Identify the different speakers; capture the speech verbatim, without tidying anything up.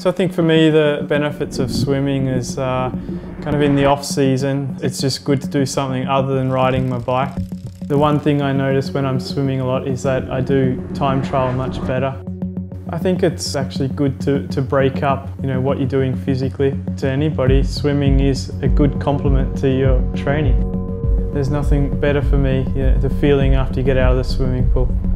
Speaker 1: So I think for me the benefits of swimming is uh, kind of in the off season. It's just good to do something other than riding my bike. The one thing I notice when I'm swimming a lot is that I do time trial much better. I think it's actually good to, to break up, you know, what you're doing physically. To anybody, swimming is a good complement to your training. There's nothing better for me, you know, the feeling after you get out of the swimming pool.